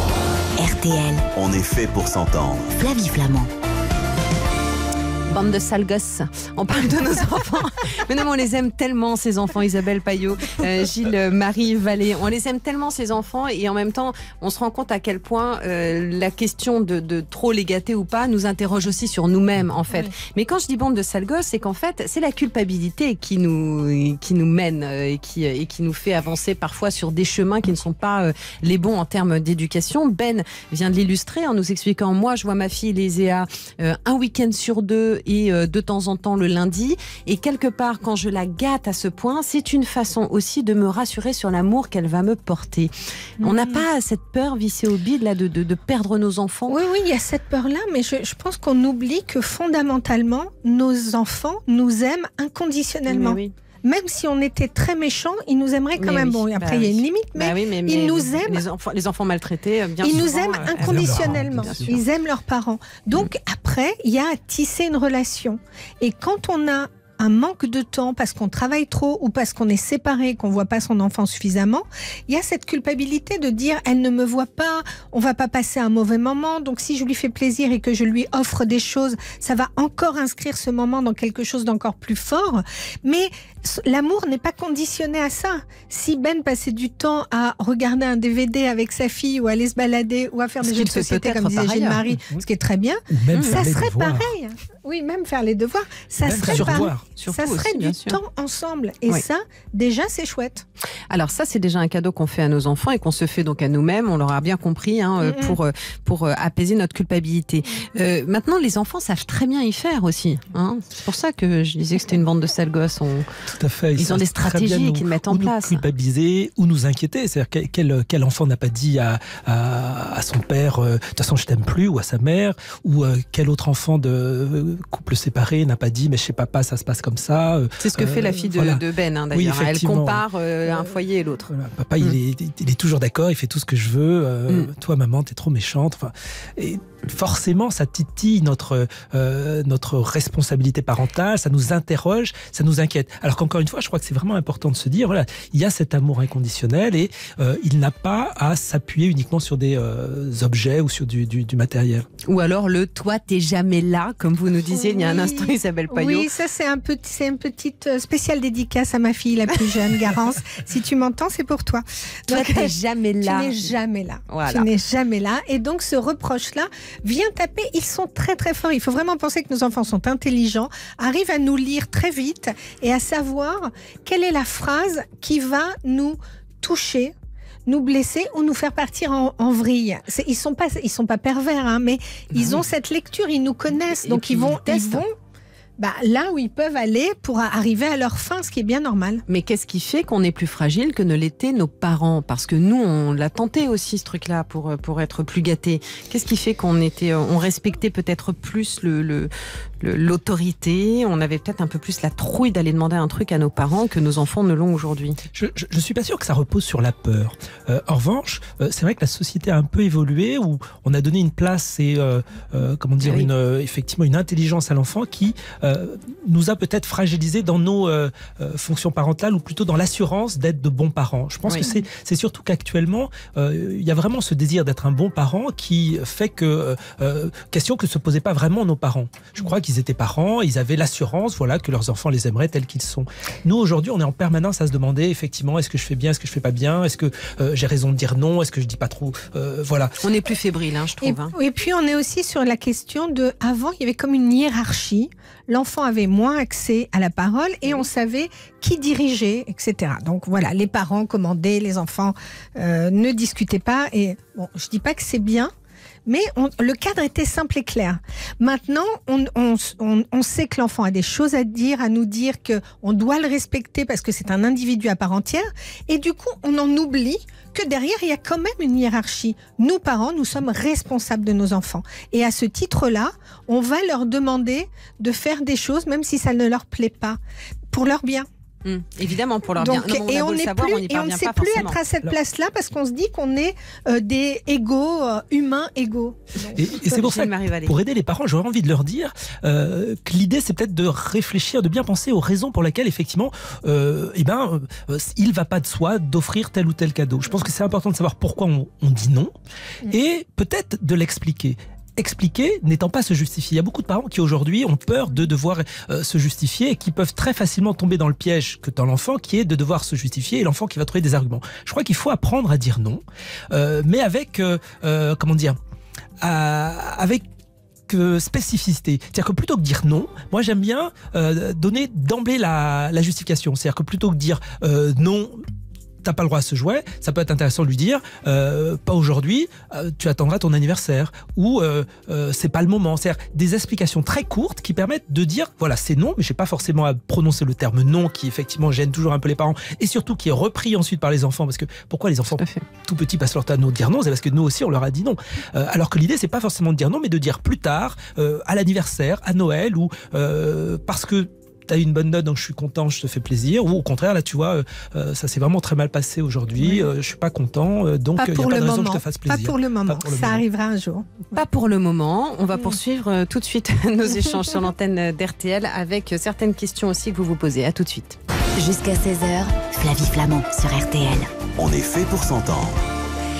R T L, On est fait pour s'entendre. Flavie Flamand. Bande de sales gosses. On parle de nos enfants. Mais non, mais on les aime tellement, ces enfants. Isabelle Payot, euh, Gilles, euh, Marie Vallée. On les aime tellement, ces enfants. Et en même temps, on se rend compte à quel point euh, la question de, de trop les gâter ou pas nous interroge aussi sur nous-mêmes, en fait. Oui. Mais quand je dis bande de sales gosses, c'est qu'en fait, c'est la culpabilité qui nous, qui nous mène euh, et qui, et qui nous fait avancer parfois sur des chemins qui ne sont pas euh, les bons en termes d'éducation. Ben vient de l'illustrer en nous expliquant, moi, je vois ma fille Liséa euh, un week-end sur deux et euh, de temps en temps le lundi. Et quelque part, quand je la gâte à ce point, c'est une façon aussi de me rassurer sur l'amour qu'elle va me porter. On n'a Mhm. pas cette peur vissée au bide là, de, de, de perdre nos enfants. Oui, oui, il y a cette peur-là, mais je, je pense qu'on oublie que fondamentalement, nos enfants nous aiment inconditionnellement. Mais oui. Même si on était très méchants, ils nous aimeraient quand Mais même. oui, Bon, et après, bah il y a oui. une limite, mais Bah oui, mais, ils mais nous aiment. Les enfants, les enfants maltraités, euh, bien ils nous souvent, aiment euh, elles- inconditionnellement. bien sûr. Ils aiment leurs parents. Donc après, il y a à tisser une relation. Et quand on a un manque de temps parce qu'on travaille trop ou parce qu'on est séparé, qu'on voit pas son enfant suffisamment, il y a cette culpabilité de dire elle ne me voit pas, on va pas passer un mauvais moment, donc si je lui fais plaisir et que je lui offre des choses, ça va encore inscrire ce moment dans quelque chose d'encore plus fort. Mais l'amour n'est pas conditionné à ça. Si Ben passait du temps à regarder un D V D avec sa fille ou à aller se balader ou à faire des jeux de société comme disait Jeanne-Marie, ce qui est très bien, ça serait pareil. Oui, même faire les devoirs, ça même serait pareil. Ça serait aussi, du sûr. temps ensemble. Et oui. ça, déjà, c'est chouette. Alors ça, c'est déjà un cadeau qu'on fait à nos enfants et qu'on se fait donc à nous-mêmes. On l'aura bien compris, hein, mm-hmm. pour pour apaiser notre culpabilité. Euh, maintenant, les enfants savent très bien y faire aussi. Hein. C'est pour ça que je disais que c'était une bande de sales gosses. On... Tout à fait. Ils, ils ont des stratégies qu'ils mettent en ou place. Nous culpabiliser ou nous inquiéter. C'est-à-dire quel, quel enfant n'a pas dit à, à, à son père euh, « de toute façon, je t'aime plus » ou à sa mère, ou euh, quel autre enfant de euh, couple séparé n'a pas dit « mais chez papa, ça se passe comme ça euh, ». C'est ce que euh, fait la fille de, voilà. de Ben, hein, d'ailleurs. Oui, elle compare euh, un foyer et l'autre. Voilà. Papa, mm. il, est, il est toujours d'accord, il fait tout ce que je veux. Euh, mm. Toi, maman, t'es trop méchante. Enfin, et forcément, ça titille notre, euh, notre responsabilité parentale, ça nous interroge, ça nous inquiète. Alors qu'encore une fois, je crois que c'est vraiment important de se dire, voilà, il y a cet amour inconditionnel et euh, il n'a pas à s'appuyer uniquement sur des euh, objets ou sur du, du, du matériel. Ou alors le « toi, t'es jamais là », comme vous nous disiez oui. il y a un instant, Isabelle Payot. Oui, ça c'est un petit, c'est une petite spéciale dédicace à ma fille la plus jeune, Garance. Si tu m'entends, c'est pour toi. Donc, toi, t'es jamais là. Tu n'es jamais là. Voilà. Tu n'es jamais là. Et donc ce reproche-là vient taper. Ils sont très très forts. Il faut vraiment penser que nos enfants sont intelligents, arrivent à nous lire très vite et à savoir quelle est la phrase qui va nous toucher, nous blesser ou nous faire partir en, en vrille. C'est, ils sont pas, ils sont pas pervers, hein, mais ils ont cette lecture, ils nous connaissent, donc ils vont, ils vont bah, là où ils peuvent aller pour arriver à leur fin, ce qui est bien normal. Mais qu'est-ce qui fait qu'on est plus fragile que ne l'étaient nos parents? Parce que nous, on l'a tenté aussi, ce truc-là, pour, pour être plus gâtés. Qu'est-ce qui fait qu'on était, on respectait peut-être plus le, le, le, l'autorité, on avait peut-être un peu plus la trouille d'aller demander un truc à nos parents que nos enfants ne l'ont aujourd'hui? Je ne suis pas sûr que ça repose sur la peur. Euh, en revanche, euh, c'est vrai que la société a un peu évolué, où on a donné une place et euh, euh, comment dire, oui. une, euh, effectivement une intelligence à l'enfant qui euh, nous a peut-être fragilisés dans nos euh, euh, fonctions parentales, ou plutôt dans l'assurance d'être de bons parents. Je pense oui. que c'est, c'est surtout qu'actuellement, euh, il y a vraiment ce désir d'être un bon parent qui fait que, euh, question que ne se posaient pas vraiment nos parents. Je crois qu'ils étaient parents, ils avaient l'assurance, voilà, que leurs enfants les aimeraient tels qu'ils sont. Nous, aujourd'hui, on est en permanence à se demander, effectivement, est-ce que je fais bien, est-ce que je fais pas bien, est-ce que euh, j'ai raison de dire non, est-ce que je dis pas trop, euh, voilà. On est plus fébrile, hein, je trouve. Et, hein. et puis, on est aussi sur la question de, avant, il y avait comme une hiérarchie. L'enfant avait moins accès à la parole et on savait qui dirigeait, et cetera. Donc voilà, les parents commandaient, les enfants euh, ne discutaient pas. Et bon, je dis pas que c'est bien, mais on, le cadre était simple et clair. Maintenant, on, on, on, on sait que l'enfant a des choses à dire, à nous dire qu'on doit le respecter parce que c'est un individu à part entière. Et du coup, on en oublie que derrière, il y a quand même une hiérarchie. Nous, parents, nous sommes responsables de nos enfants. Et à ce titre-là, on va leur demander de faire des choses, même si ça ne leur plaît pas, pour leur bien. Mmh, évidemment, pour leur Donc, bien. Non, et on, savoir, plus, on, et on ne sait plus forcément. être à cette place-là parce qu'on se dit qu'on est euh, des égaux, euh, humains égaux. Donc, et, et c'est pour ça que, pour aider les parents, j'aurais envie de leur dire euh, que l'idée, c'est peut-être de réfléchir, de bien penser aux raisons pour lesquelles, effectivement, euh, eh ben, euh, il ne va pas de soi d'offrir tel ou tel cadeau. Je pense que c'est important de savoir pourquoi on, on dit non mmh. et peut-être de l'expliquer. Expliquer n'étant pas se justifier. Il y a beaucoup de parents qui aujourd'hui ont peur de devoir euh, se justifier et qui peuvent très facilement tomber dans le piège que dans l'enfant qui est de devoir se justifier et l'enfant qui va trouver des arguments. Je crois qu'il faut apprendre à dire non, euh, mais avec, euh, euh, comment dire, à, avec euh, spécificité. C'est-à-dire que plutôt que dire non, moi j'aime bien euh, donner d'emblée la, la justification. C'est-à-dire que plutôt que dire euh, non, t'as pas le droit à ce jouet, ça peut être intéressant de lui dire euh, pas aujourd'hui, euh, tu attendras ton anniversaire, ou euh, euh, c'est pas le moment. C'est-à-dire des explications très courtes qui permettent de dire voilà, c'est non, mais j'ai pas forcément à prononcer le terme non qui effectivement gêne toujours un peu les parents et surtout qui est repris ensuite par les enfants, parce que pourquoi les enfants tout, tout petits passent leur temps à nous dire non, c'est parce que nous aussi on leur a dit non. Euh, alors que l'idée c'est pas forcément de dire non, mais de dire plus tard, euh, à l'anniversaire, à Noël, ou euh, parce que t'as eu une bonne note donc je suis content, je te fais plaisir, ou au contraire là tu vois euh, ça s'est vraiment très mal passé aujourd'hui, oui. euh, je suis pas content euh, donc il n'y a pas de raison moment. que je te fasse plaisir. Pas pour le moment, pour le ça moment. Arrivera un jour. Pas pour le moment, on va mmh. poursuivre euh, tout de suite nos échanges sur l'antenne d'R T L avec certaines questions aussi que vous vous posez. À tout de suite. Jusqu'à seize heures, Flavie Flamand sur R T L. On est fait pour s'entendre.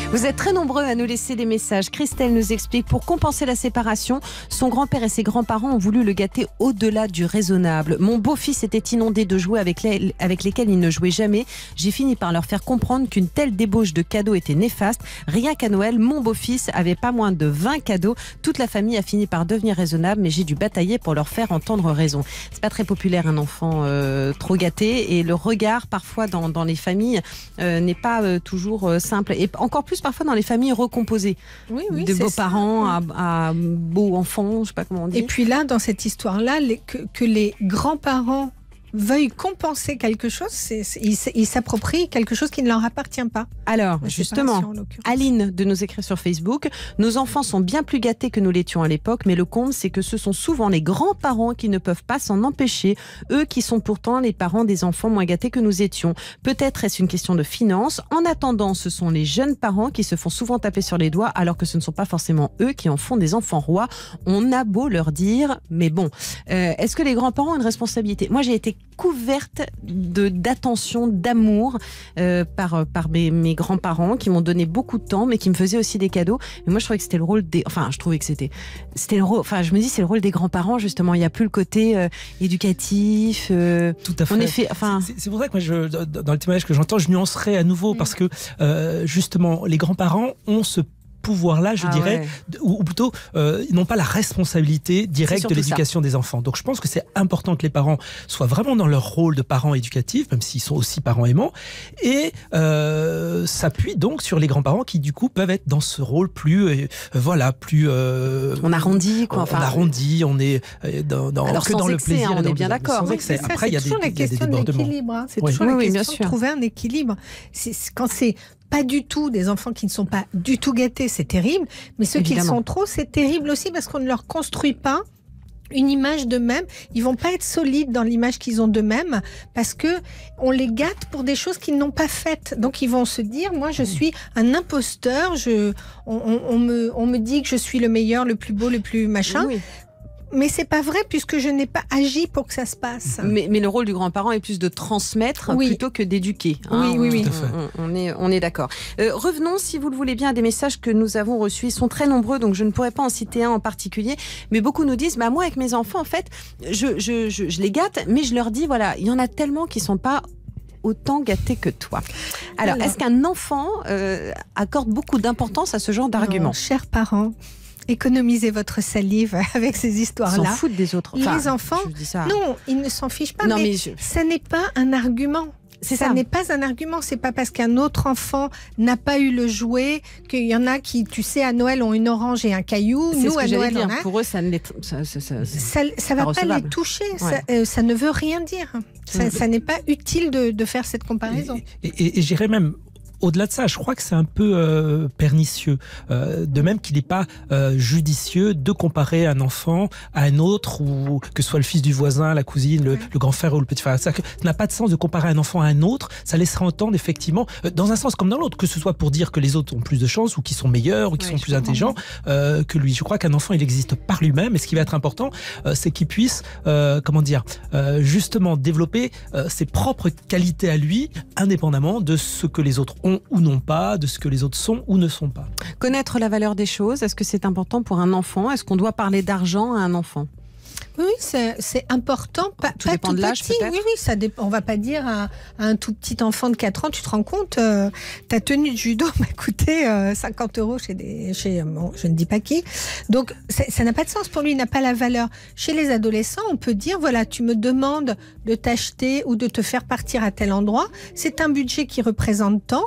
Vous êtes très nombreux à nous laisser des messages. Christelle nous explique, pour compenser la séparation, son grand-père et ses grands-parents ont voulu le gâter au-delà du raisonnable. Mon beau-fils était inondé de jouets avec, les, avec lesquels il ne jouait jamais. J'ai fini par leur faire comprendre qu'une telle débauche de cadeaux était néfaste. Rien qu'à Noël, mon beau-fils avait pas moins de vingt cadeaux. Toute la famille a fini par devenir raisonnable, mais j'ai dû batailler pour leur faire entendre raison. C'est pas très populaire un enfant euh, trop gâté, et le regard parfois dans, dans les familles euh, n'est pas euh, toujours euh, simple, et encore plus parfois dans les familles recomposées, oui, oui, de beaux-parents à, à beaux-enfants, je sais pas comment on dit. Et puis là, dans cette histoire-là, les, que, que les grands-parents veuillent compenser quelque chose, c'est, c'est, ils, ils s'approprient quelque chose qui ne leur appartient pas. Alors, justement, Aline de nous écrire sur Facebook, nos enfants sont bien plus gâtés que nous l'étions à l'époque, mais le comble, c'est que ce sont souvent les grands-parents qui ne peuvent pas s'en empêcher, eux qui sont pourtant les parents des enfants moins gâtés que nous étions. Peut-être est-ce une question de finances. En attendant, ce sont les jeunes parents qui se font souvent taper sur les doigts, alors que ce ne sont pas forcément eux qui en font des enfants rois. On a beau leur dire, mais bon, euh, est-ce que les grands-parents ont une responsabilité ? Moi, j'ai été couverte de, d'attention, d'amour euh, par, par mes, mes grands-parents qui m'ont donné beaucoup de temps, mais qui me faisaient aussi des cadeaux. Mais moi, je trouvais que c'était le rôle des... Enfin, je trouvais que c'était... c'était le rôle, enfin, je me dis, c'est le rôle des grands-parents, justement. Il n'y a plus le côté euh, éducatif. Euh, Tout à fait. En effet, enfin... c'est, c'est pour ça que moi, je, dans le témoignage que j'entends, je nuancerai à nouveau, mmh. parce que, euh, justement, les grands-parents ont ce pouvoir-là, je ah dirais, ouais. ou, ou plutôt, euh, ils n'ont pas la responsabilité directe de l'éducation ça. des enfants. Donc je pense que c'est important que les parents soient vraiment dans leur rôle de parents éducatifs, même s'ils sont aussi parents aimants, et euh, s'appuient donc sur les grands-parents qui du coup peuvent être dans ce rôle plus, euh, voilà, plus... Euh, on arrondit, quoi. On, enfin, on arrondit, on est dans, dans, alors, que dans le excès, plaisir. Hein, on est bien le, d'accord. Oui, ça, Après, il y a des, la y a des débordements. Hein. C'est oui. toujours oui, la oui, question de trouver un équilibre. C'est, quand c'est pas du tout des enfants qui ne sont pas du tout gâtés, c'est terrible. Mais ceux Évidemment. qui le sont trop, c'est terrible aussi parce qu'on ne leur construit pas une image d'eux-mêmes. Ils vont pas être solides dans l'image qu'ils ont d'eux-mêmes parce que on les gâte pour des choses qu'ils n'ont pas faites. Donc ils vont se dire, moi je suis un imposteur. Je, on, on, on me, on me dit que je suis le meilleur, le plus beau, le plus machin. Oui. Mais c'est pas vrai puisque je n'ai pas agi pour que ça se passe. Mais, mais le rôle du grand-parent est plus de transmettre oui. plutôt que d'éduquer. Hein, oui, oui, oui. On, on, on est, on est d'accord. Euh, revenons, si vous le voulez bien, à des messages que nous avons reçus. Ils sont très nombreux, donc je ne pourrais pas en citer un en particulier. Mais beaucoup nous disent, bah moi avec mes enfants, en fait, je, je, je, je les gâte, mais je leur dis, voilà, il y en a tellement qui sont pas autant gâtés que toi. Alors, Alors est-ce qu'un enfant euh, accorde beaucoup d'importance à ce genre d'argument ? Chers parents, économisez votre salive avec ces histoires-là. Ils s'en foutent des autres. Les enfin, enfants, non, ils ne s'en fichent pas. Non, mais, mais je... ça n'est pas un argument. C'est ça, ça n'est pas un argument. C'est pas parce qu'un autre enfant n'a pas eu le jouet qu'il y en a qui, tu sais, à Noël ont une orange et un caillou. C'est Nous, ce que à Noël, dire. on a... Pour eux, ça ne les... ça, ça, ça, ça, ça va pas les toucher. Ouais. Ça, euh, ça ne veut rien dire. Ça, mmh. ça n'est pas utile de, de faire cette comparaison. Et, et, et j'irais même au-delà de ça, je crois que c'est un peu euh, pernicieux. Euh, de même qu'il n'est pas euh, judicieux de comparer un enfant à un autre, ou que ce soit le fils du voisin, la cousine, le, le grand frère ou le petit frère. Ça n'a pas de sens de comparer un enfant à un autre. Ça laisserait entendre effectivement, euh, dans un sens comme dans l'autre, que ce soit pour dire que les autres ont plus de chance, ou qu'ils sont meilleurs, ou qu'ils ouais, sont plus intelligents euh, que lui. Je crois qu'un enfant, il existe par lui-même. Et ce qui va être important, euh, c'est qu'il puisse, euh, comment dire, euh, justement développer euh, ses propres qualités à lui, indépendamment de ce que les autres ont ou non pas, de ce que les autres sont ou ne sont pas. Connaître la valeur des choses, est-ce que c'est important pour un enfant ? Est-ce qu'on doit parler d'argent à un enfant ? Oui, c'est, c'est important. Pas, tout pas dépend tout de l'âge, petit. peut-être. Oui, oui, ça dépend. On va pas dire à, à un tout petit enfant de quatre ans, tu te rends compte, euh, ta tenue de judo m'a coûté euh, cinquante euros chez des, chez, bon, je ne dis pas qui. Donc, ça n'a pas de sens pour lui, il n'a pas la valeur. Chez les adolescents, on peut dire, voilà, tu me demandes de t'acheter ou de te faire partir à tel endroit. C'est un budget qui représente tant.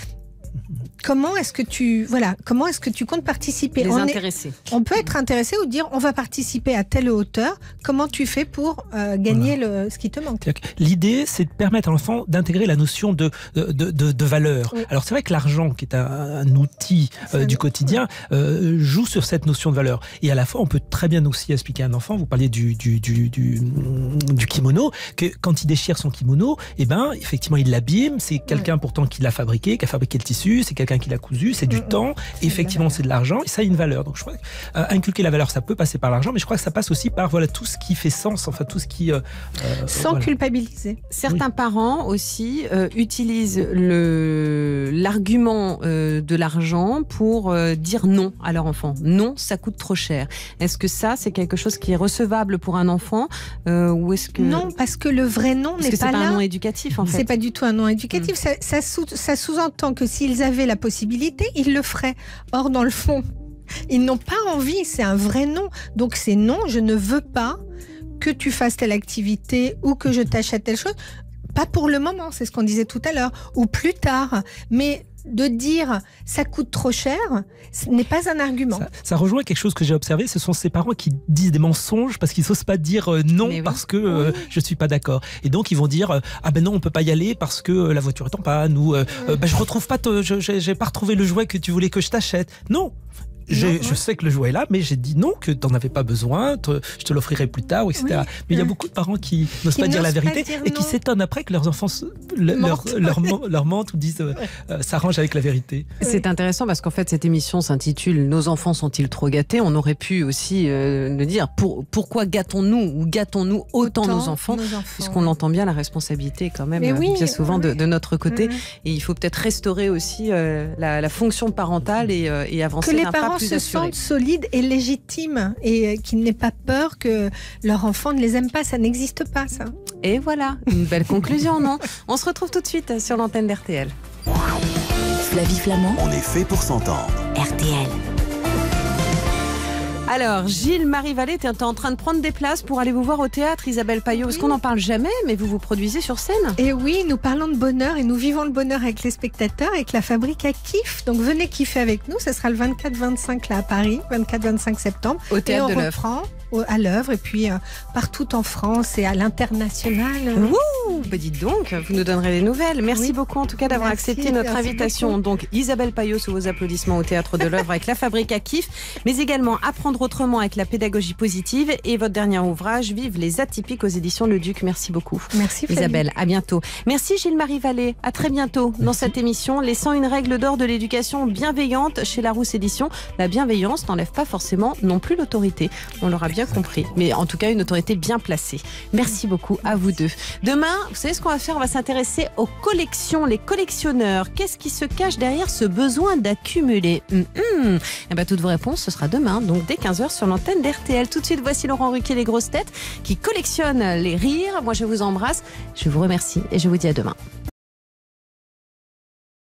Comment est-ce que tu voilà comment est-ce que tu comptes participer ? Les on intéresser. Est, on peut être intéressé ou dire on va participer à telle hauteur. Comment tu fais pour euh, gagner voilà. le ce qui te manque ? L'idée, c'est de permettre à l'enfant d'intégrer la notion de de, de, de valeur. Oui. Alors c'est vrai que l'argent, qui est un, un outil euh, du quotidien, euh, joue sur cette notion de valeur. Et à la fois, on peut très bien aussi expliquer à un enfant. Vous parliez du du du du, du kimono, que quand il déchire son kimono, eh ben effectivement il l'abîme. C'est quelqu'un oui. pourtant qui l'a fabriqué, qui a fabriqué le tissu. C'est quelqu'un quelqu'un qui l'a cousu, c'est du Mmh. temps, C'est effectivement c'est de l'argent, et ça a une valeur. Donc je crois que, euh, inculquer la valeur, ça peut passer par l'argent, mais je crois que ça passe aussi par voilà, tout ce qui fait sens, enfin tout ce qui... Euh, euh, Sans voilà. culpabiliser. Certains parents aussi euh, utilisent le l'argument euh, de l'argent pour euh, dire non à leur enfant. Non, ça coûte trop cher. Est-ce que ça, c'est quelque chose qui est recevable pour un enfant euh, ou est-ce que Non, parce que le vrai non parce n'est que c'est pas pas là. un non éducatif en fait. C'est pas du tout un non éducatif. Ça, ça, sous, ça sous-entend que s'ils avaient la possibilité, ils le feraient. Or, dans le fond, ils n'ont pas envie. C'est un vrai non. Donc, c'est non, je ne veux pas que tu fasses telle activité ou que je t'achète telle chose. Pas pour le moment, c'est ce qu'on disait tout à l'heure. Ou plus tard. Mais de dire ça coûte trop cher, ce n'est pas un argument. Ça, ça rejoint quelque chose que j'ai observé, ce sont ces parents qui disent des mensonges parce qu'ils n'osent pas dire euh, non Mais oui. parce que euh, Oui. je suis pas d'accord. Et donc ils vont dire euh, ah ben non on peut pas y aller parce que euh, la voiture est en panne ou euh, euh, ben, je retrouve pas, te- je j'ai j'ai pas retrouvé le jouet que tu voulais que je t'achète. Non. J'ai- Non, je ouais. sais que le jouet est là, mais j'ai dit non, que t'en avais pas besoin, te- je te l'offrirai plus tard, et cetera. Oui. Mais il y a Mm. beaucoup de parents qui n'osent Qui pas dire la n'osent pas vérité dire et qui non. s'étonnent après que leurs enfants se- le- leur, Mentent. leur, men- leur mentent ou disent euh, euh, s'arrangent avec la vérité. C'est intéressant parce qu'en fait cette émission s'intitule Nos enfants sont-ils trop gâtés? On aurait pu aussi euh, le dire. Pour, pourquoi gâtons-nous ou gâtons-nous autant, nos enfants? nos enfants. Puisqu'on l'entend bien, la responsabilité est quand même Mais oui, bien souvent de, oui. de notre côté. Mhm. Et il faut peut-être restaurer aussi euh, la, la fonction parentale et, euh, et avancer Que les d'un pas parents plus se assuré. sentent solides et légitimes et euh, qu'ils n'aient pas peur que leur enfant ne les aime pas. Ça n'existe pas, ça. Et voilà, une belle conclusion, non? On se retrouve tout de suite sur l'antenne d'R T L. Flavie Flamand, On est fait pour s'entendre. R T L. Alors, Gilles Marie Vallée était en train de prendre des places pour aller vous voir au théâtre, Isabelle Payot, parce qu'on n'en parle jamais, mais vous vous produisez sur scène. Et oui, nous parlons de bonheur et nous vivons le bonheur avec les spectateurs, avec la fabrique à kiff. Donc venez kiffer avec nous. Ce sera le vingt-quatre vingt-cinq là à Paris, vingt-quatre vingt-cinq septembre. Au Et théâtre on de l'œuvre. reprend au- à l'œuvre et puis euh, partout en France et à l'international. Wouh, bah dites donc, vous nous donnerez des nouvelles. Merci Oui. beaucoup en tout cas d'avoir Merci, accepté notre merci invitation. beaucoup. Donc Isabelle Payot sous vos applaudissements au théâtre de l'œuvre avec la fabrique à kiff, mais également Apprendre autrement avec la pédagogie positive et votre dernier ouvrage Vive les atypiques aux éditions Le Duc. Merci beaucoup. Merci Flavie. Isabelle, à bientôt. Merci Gilles-Marie Vallée, à très bientôt dans cette émission, laissant une règle d'or de l'éducation bienveillante chez Larousse Édition. La bienveillance n'enlève pas forcément non plus l'autorité, on l'aura bien compris, mais en tout cas une autorité bien placée. Merci beaucoup à vous deux. Demain, vous savez ce qu'on va faire? On va s'intéresser aux collections, les collectionneurs. Qu'est-ce qui se cache derrière ce besoin d'accumuler? Hum, hum. Eh ben, toutes vos réponses, ce sera demain, donc dès quinze heures sur l'antenne d'R T L. Tout de suite, voici Laurent Ruquier, les grosses têtes, qui collectionnent les rires. Moi, je vous embrasse, je vous remercie et je vous dis à demain.